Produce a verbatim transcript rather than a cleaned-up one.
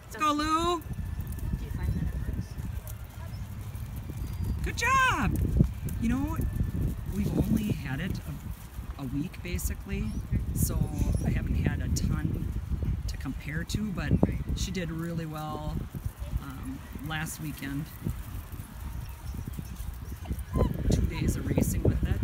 Let's go, Lou. Do you find that it works? Good job. You know, we've only had it a, a week basically, so I haven't had a ton to compare to, but she did really well um, last weekend. Two days of racing with it.